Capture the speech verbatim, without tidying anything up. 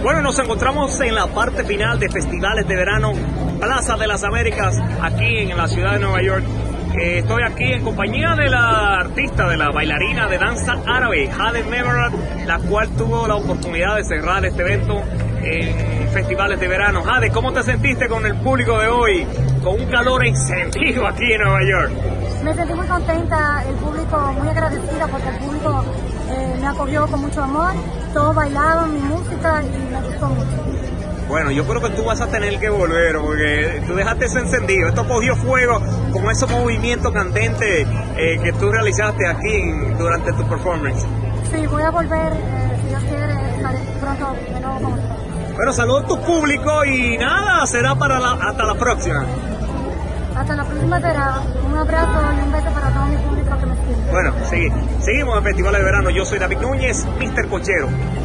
Bueno, nos encontramos en la parte final de Festivales de Verano, Plaza de las Américas, aquí en la ciudad de Nueva York. Eh, estoy aquí en compañía de la artista, de la bailarina de danza árabe, Jade Memerat, la cual tuvo la oportunidad de cerrar este evento en Festivales de Verano. Jade, ¿cómo te sentiste con el público de hoy? Con un calor encendido aquí en Nueva York. Me sentí muy contenta, el público muy agradecida porque el público eh, me acogió con mucho amor, todos bailaban mi música y me gustó mucho. Bueno, yo creo que tú vas a tener que volver porque tú dejaste eso encendido, esto cogió fuego con esos movimientos candentes eh, que tú realizaste aquí durante tu performance. Sí, voy a volver, eh, si Dios quiere, estaré pronto de nuevo con ustedes. Bueno, saludos a tu público y nada, será para la, hasta la próxima. Hasta la próxima será. Un abrazo y un beso para todo mi público que me sigue. Bueno, sí, seguimos en Festivales de Verano. Yo soy David Núñez, mister Cochero.